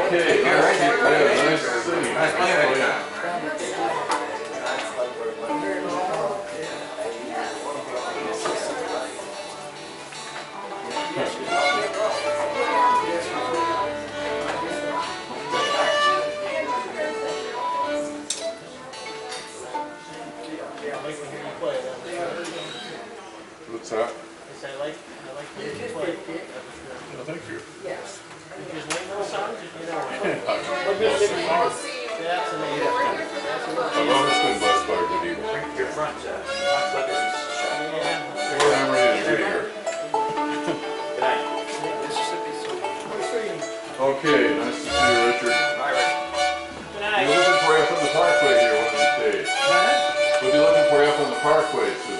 Okay, nice to see you. Nice playing with you. What's that? I like when you play. No, thank you. Yes. You just wait on songs, you know. That's amazing. I've always been blessed by a good evening. Your front set. Yeah. Well, I'm ready to be here. Good night. Okay, nice to see you, Richard. Bye, Rick. Good We'll night. be looking for you up on the parkway here one of these days. We'll be looking for you up on the parkway soon.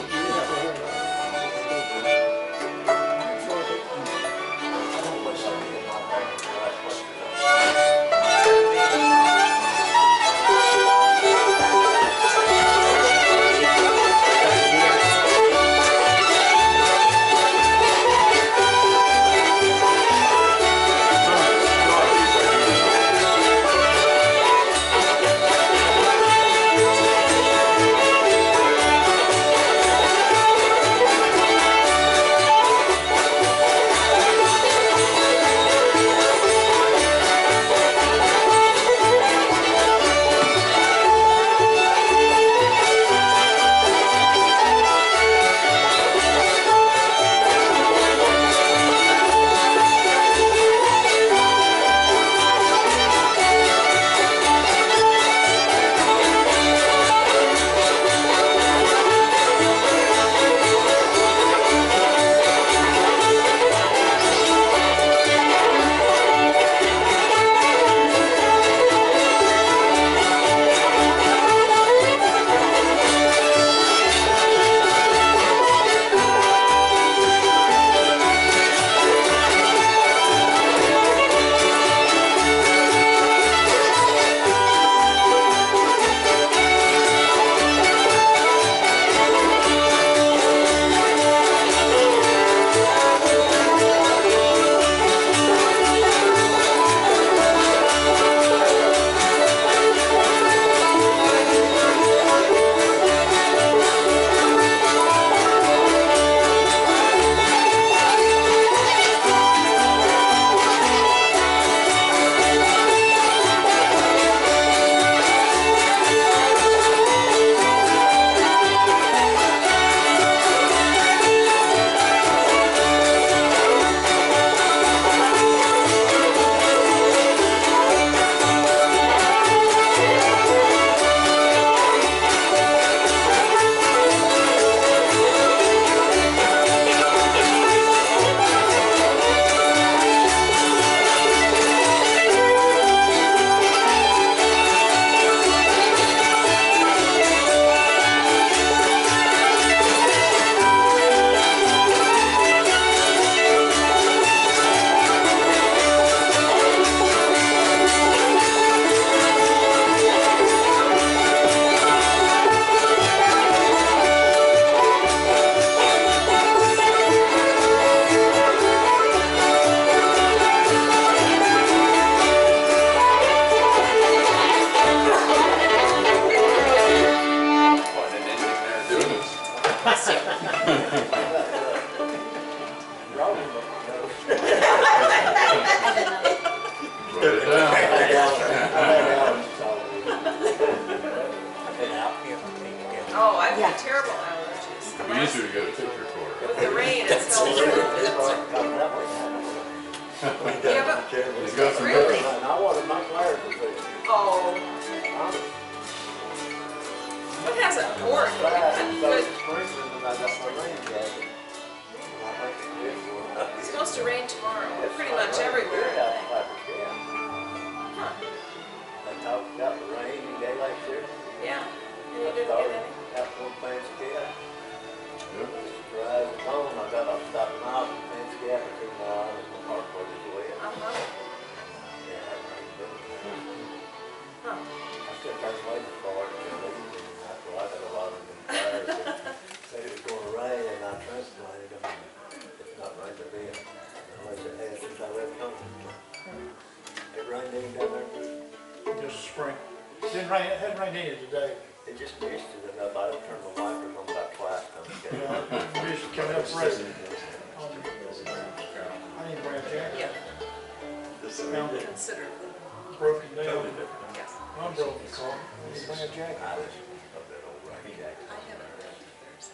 Oh, I've got terrible allergies. It'd be easier to get a picture for her. With the rain, it's so He's got some Really? pictures. Oh. What has a port? Good. It's supposed to rain tomorrow, pretty much everywhere. Huh. Yeah. And you didn't get any? Uh-huh. Huh. Said it was going to rain and I transplanted them. It's not raining a bit unless it has since I left home. rained any down there? Just a spring. Didn't rain, it hadn't rained any today. It just misted enough. I don't turn the wipers on about twice. Just coming up fresh. I didn't bring a jacket. Yeah, Found it considerably, broken down. yes. I'm broken, so I didn't bring a jacket. I haven't read theirs.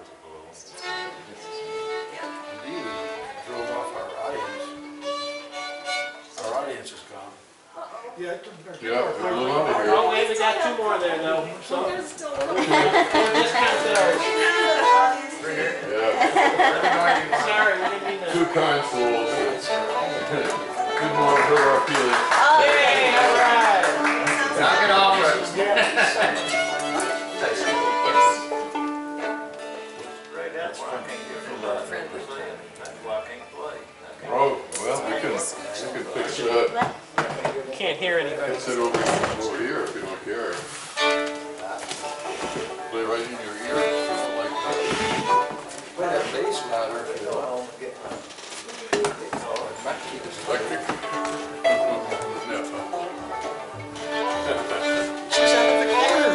Yeah. You drove off our audience. Our audience is gone. Yeah, Yeah, we're a little under here. Oh, wait, we got two more there though, so. There's still a little. Discount those. Yeah, Sorry, we didn't mean to. two kind souls. Didn't want to hurt our feelings. Yay, all right. Knock it off, Rex. Right, that's why I can't get from that. That's why I can't play. Oh, well, we can fix that. Can't hear anybody. Fix it over here if you don't care. Play right in your ear. Like that. Play that bass louder if you want. Well, get Electric. She's out of the corner.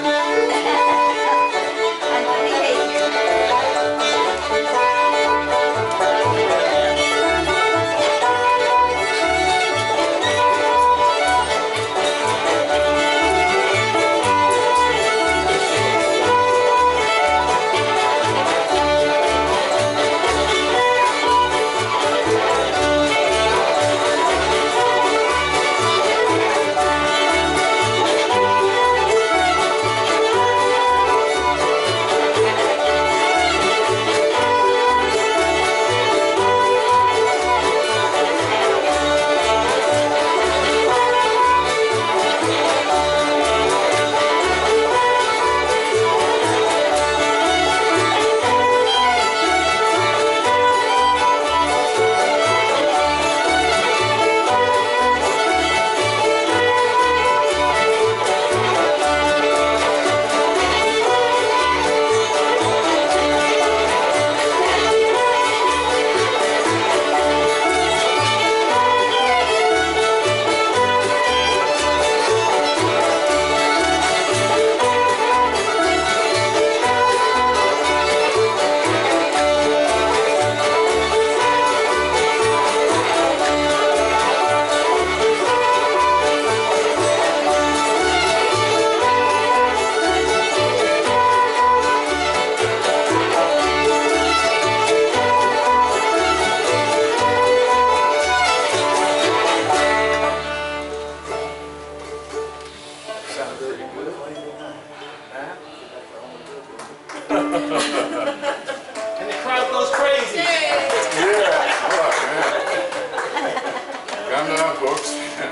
And the crowd goes crazy. Yeah, oh, man. Calm down, folks.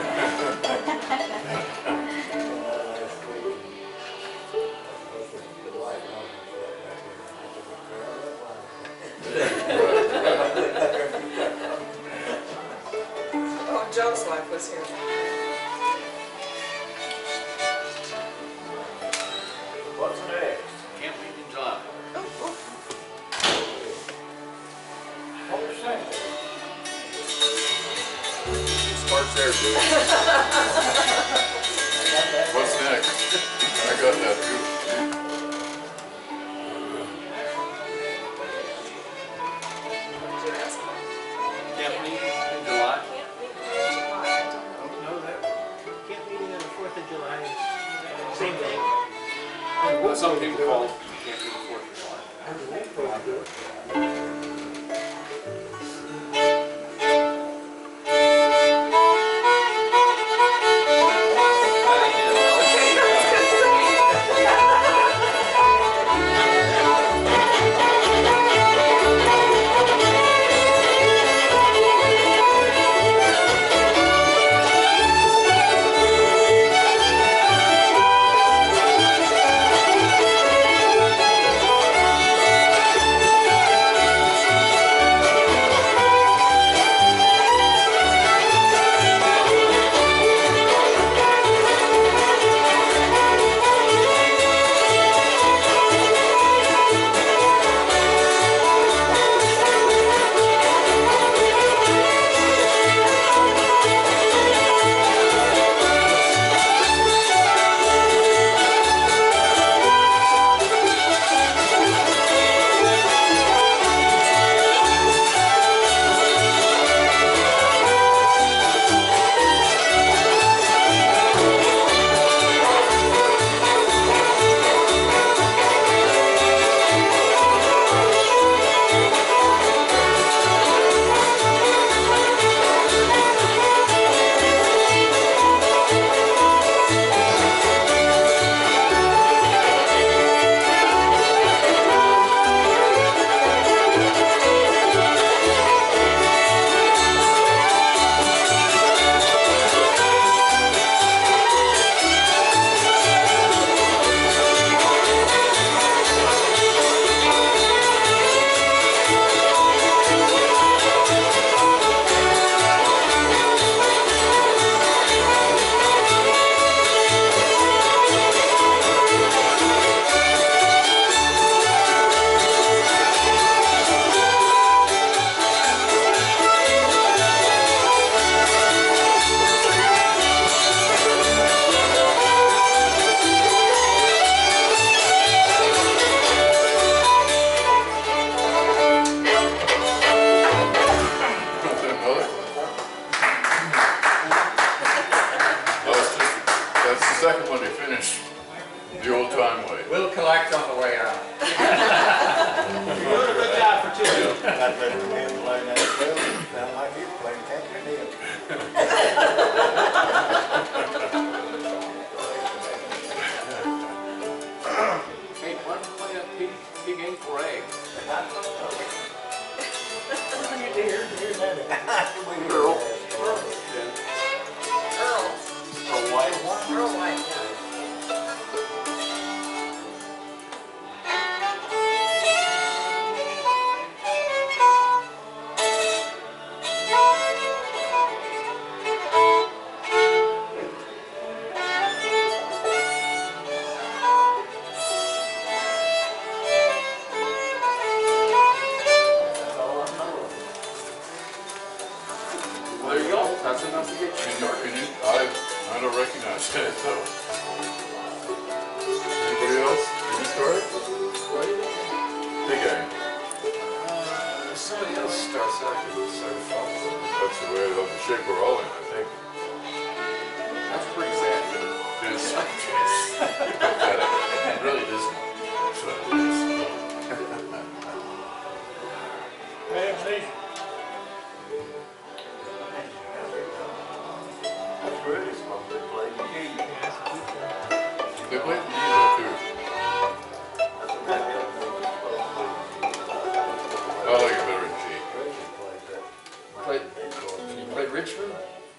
Oh, Joe's wife was here. What's next? Can't wait in July. Sparks there, dude. What's next? I got that too. What did you ask me? Can't wait in July. Can't meet in July, I don't know. Don't know that. Camp meeting on the 4th of July. Same thing. Well, some people call it can't wait the 4th of July. Okay, that's good for me. second when they finish the old time way. We'll collect on the way out. You're doing a good job for 2 weeks. I'd let the men play that field, sound like you playing country deal. Hey, why don't we play that pig ate for egg? Girl. Earl. Or white? Earl White, yeah. Well, there you go. That's enough to get you started. I don't recognize that, so. Anybody else? Can you start? Big gang. Somebody else starts out and starts following. That's the way, the shape we're all in, I think. That's pretty sad. It's it really isn't. That's what it is. That's really supposed to play the key. They played the Nilo too. I like it better in G. You played Richmond?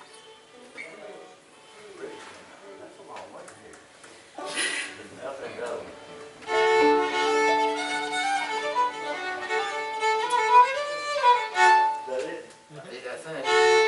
I think.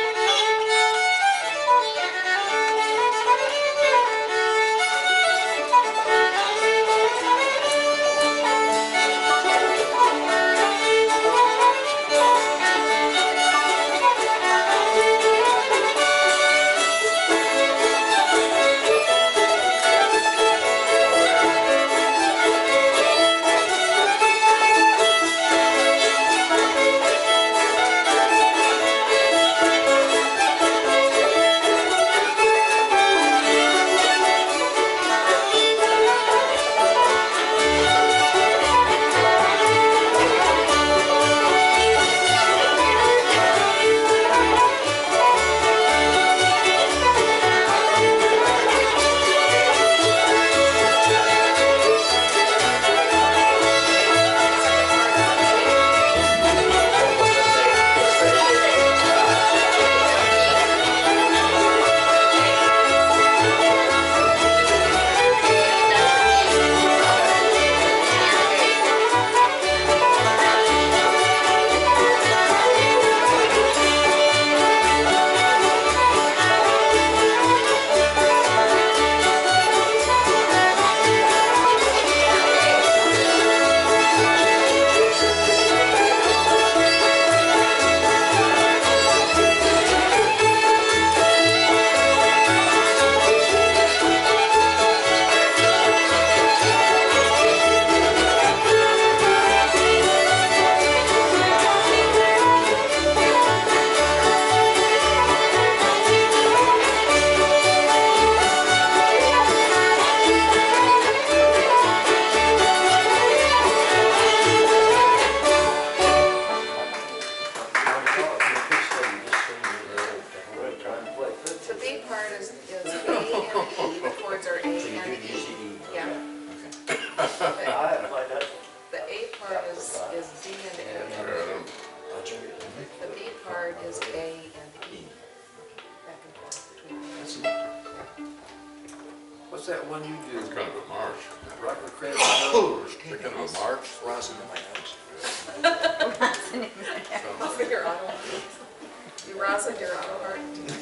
The B part is A and E, the chords are A and E. Yeah. The A part is D and A. The B part is A and E. Back and forth between them. What's that one you do? It's kind of a march. Rocker Cradle? It's kind of a march. Rosin in my house. Off of your auto. You rosin your auto heart.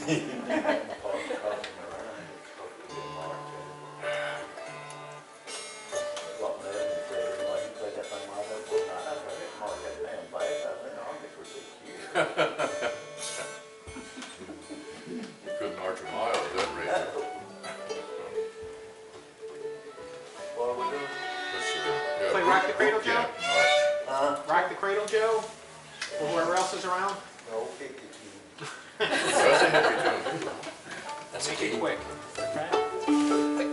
Couldn't march a mile at that rate. What are we doing? Yeah, Play Rock the Cradle, Joe? March. Rock the Cradle, Joe? Or whoever else is around? No, kick the key. That's a heavy tune. Make it quick. Okay?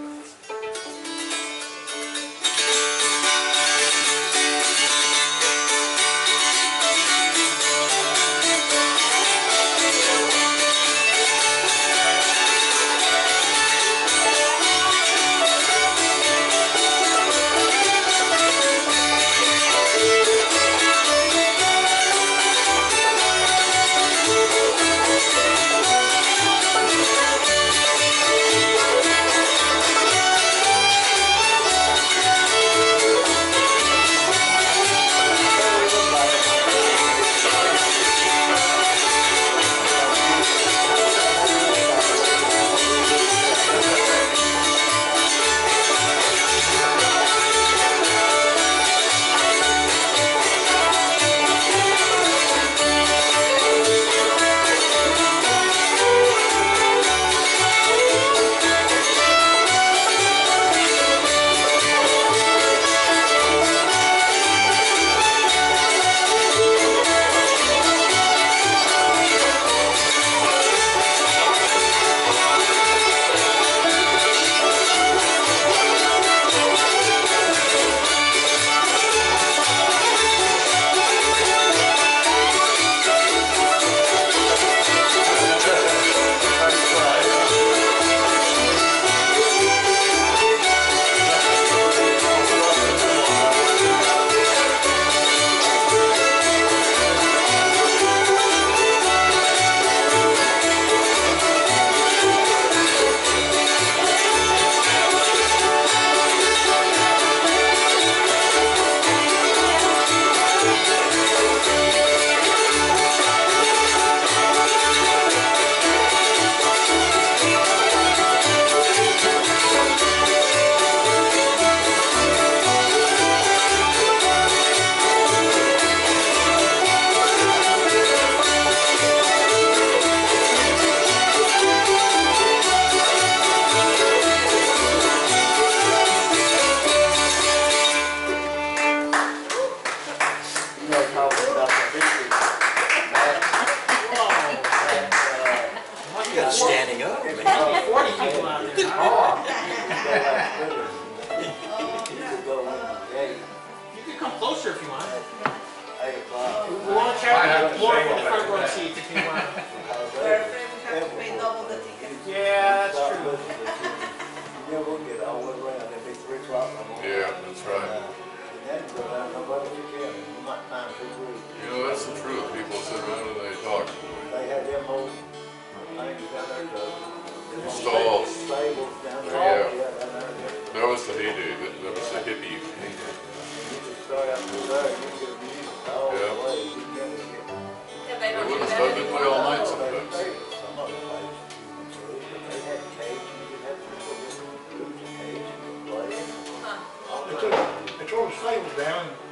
closer if you want. 8 o'clock. We want to chat more from the front row seats if you want. Where they would have to pay double the ticket. Yeah, that's true. Yeah, we'll get all the way around. It'll be 3 o'clock in the morning. Yeah, that's right. And then go down, nobody will care. You might find 2 groups. You know, that's the truth. People sit around and they talk. They had them old things down there, the Stalls. stables down there. Yeah. Down there. That was the heyday. That was the hippie heyday. You could start out through there, you could get music all the Yeah. way. You can't get. And they They don't do wouldn't that stop to play anymore. all night Some sometimes. other places, they had cages, you'd have people get groups of cages and play. Huh. They tore the stables down and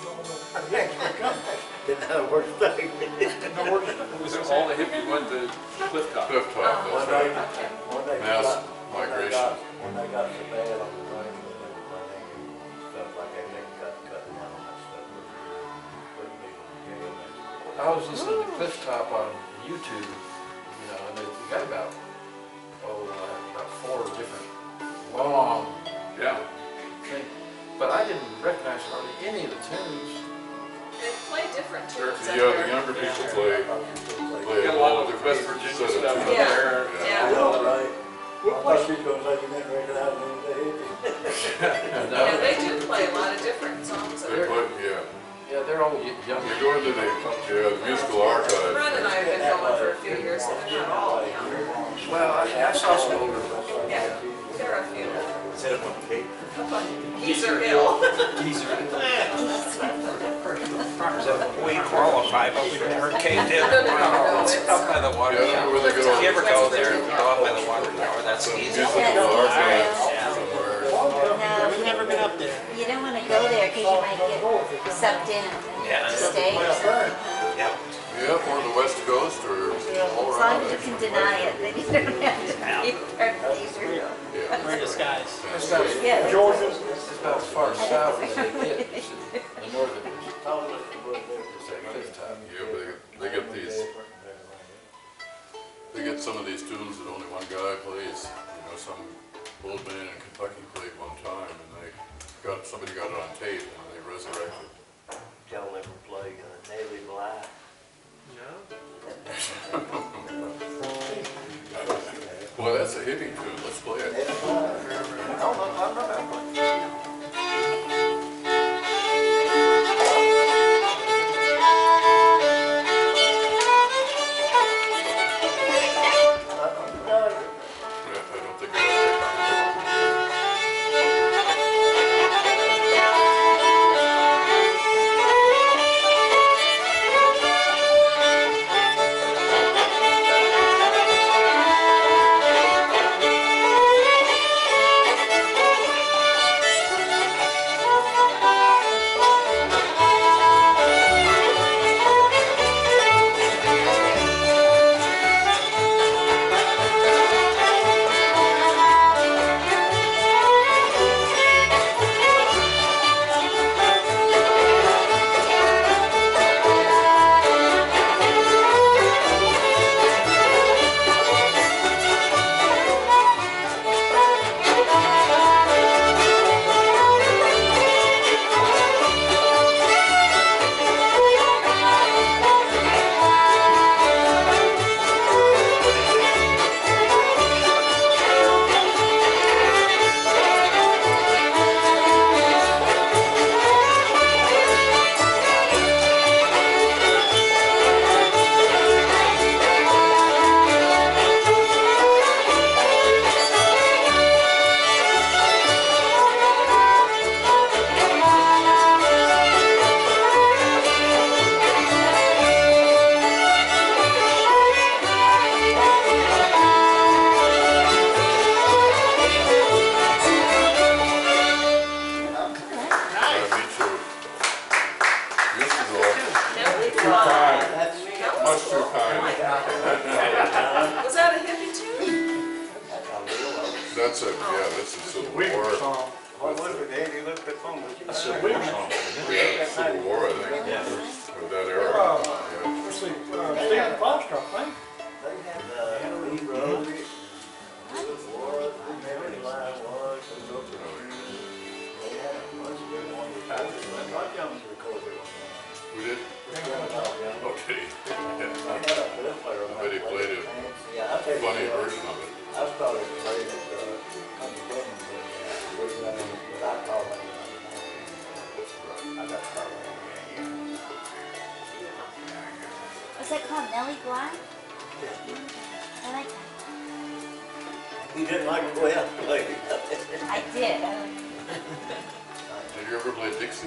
Didn't have a work thing. no worse. Was it all the hippies went to Cliff Top? Cliff Top, One that's day, right. one day. Mass got- migration. When they got so bad on the thing, and everything, and stuff like that, they cut down on that stuff. Putting people in jail. I was listening to Cliff Top on YouTube, you know, and they got about 4 different long Yeah. things. But I didn't recognize hardly any of the tunes. They play different tunes. up Yeah, the there. younger people play Got a a lot whole of different West Virginia set of stuff up tunes. Yeah. there. Yeah. I know, right? I thought she was gonna say you didn't recognize me as a hippie. Yeah, they do play a lot of different songs. up They there. put, yeah. Yeah, they're all young. You go into the musical archive. Ron and I have been going for a few years, so they're not all young. Well, I saw some older Yeah, there are a few. Is that one cake? Geezer Hill. We qualify, but we've never caved in. No, It's up by the water Yeah, I don't know tower. where they go. If you ever go there, go up by the water tower, that's Some easy. musical archive somewhere. I've No, never been up there. you don't want to go there because you might get sucked in Yeah. to stay or something. Yep. Yep, or the West Coast or all As long around. as you can deny it, then you don't have to be part of these or Yeah. We're in disguise. It's about, Yeah. Georgia's. it's about as far south as they get. It's in the northern is that Cliff Top. Yeah, they get these, they get some of these tunes that only one guy plays. You know, some old man in Kentucky played one time and somebody got it on tape and they resurrected. Y'all ever play Navy Bly? No? Boy, that's a hippie tune. Let's play it. Navy Bly? No, I'm not. Yeah, I don't think I Much too kind. Was that a hippie tune? That's it, yeah, this is Civil Weaver War. song. What was it, Dave? You looked at phone. That's a Weaver song. Yeah, Civil War, I think. Yeah. With that era. Yeah. Let's see, Stephen Foster, I think. They had Lee Rose, Laura, Mary Bly was, and those were- they had a bunch of good ones. I was young to record it called? Nellie Bly? I like that. You didn't like the way I played. I did. Did you ever play Dixie?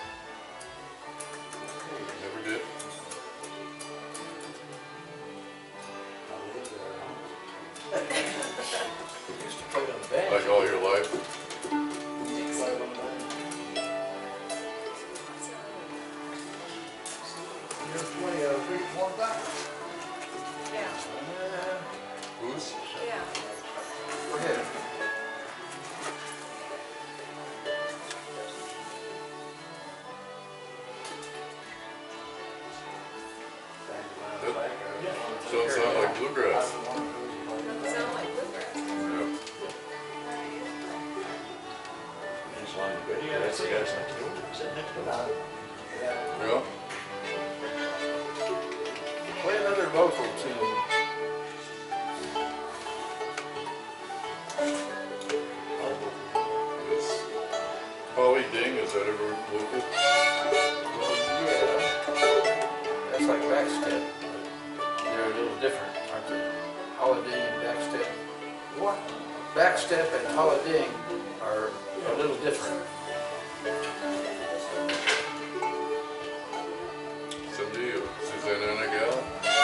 Never did? Used to play on the band. Like all your life? Just play a big one back. Yeah, Who's? yeah. Go ahead. Don't sound like bluegrass. Doesn't sound like bluegrass. Yeah. Just like the video, that's the guys next door, sitting next door. Yeah? Play another vocal tune. It's Polly Ding, is that ever local? Yeah. That's like backstep. They're a little different, aren't they? Holiday and backstep. What? Backstep and holiday are a little different. Cindy, Suzanne and a gal?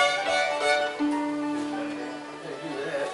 They do that.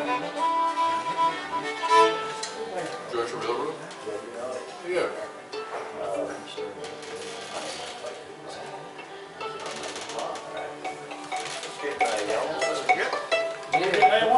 Georgia Railroad? Yeah. Skip, y'all. Yeah. Hey,